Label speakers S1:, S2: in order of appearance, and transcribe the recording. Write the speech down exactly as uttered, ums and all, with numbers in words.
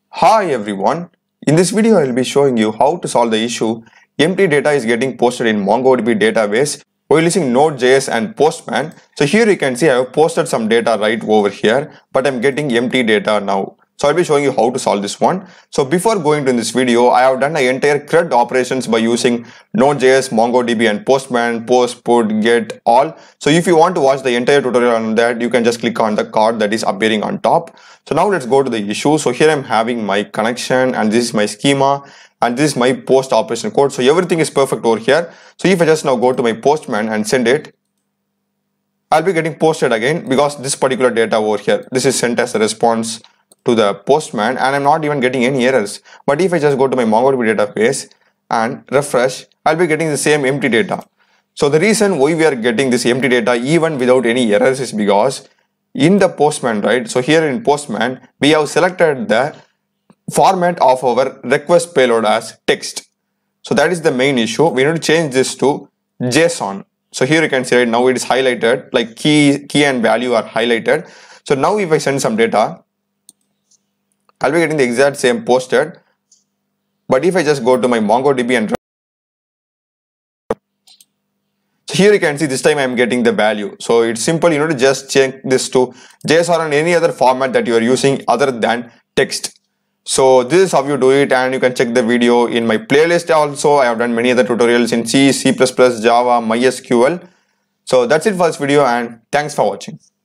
S1: Hi everyone, in this video I will be showing you how to solve the issue empty data is getting posted in Mongodb database while using Node J S and Postman. So here you can see I have posted some data right over here, but I'm getting empty data now. So I'll be showing you how to solve this one. So before going to this video, I have done the entire CRUD operations by using Node J S, Mongodb and Postman, post, put, get, all. So if you want to watch the entire tutorial on that, you can just click on the card that is appearing on top. So now let's go to the issue. So here I'm having my connection and this is my schema and this is my post operation code. So everything is perfect over here. So if I just now go to my Postman and send it, I'll be getting posted again because this particular data over here, this is sent as a response to the Postman and I'm not even getting any errors. But if I just go to my Mongodb database and refresh, I'll be getting the same empty data. So the reason why we are getting this empty data even without any errors is because in the Postman, right? So here in Postman, we have selected the format of our request payload as text. So that is the main issue. We need to change this to JSON. So here you can see right now it is highlighted, like key, key and value are highlighted. So now if I send some data, I'll be getting the exact same posted. But if I just go to my Mongodb and so here you can see this time I am getting the value. So it's simple, you know, to just change this to JSON or any other format that you are using other than text. So this is how you do it, and you can check the video in my playlist also. I have done many other tutorials in C, C plus plus, Java, MySQL. So that's it for this video and thanks for watching.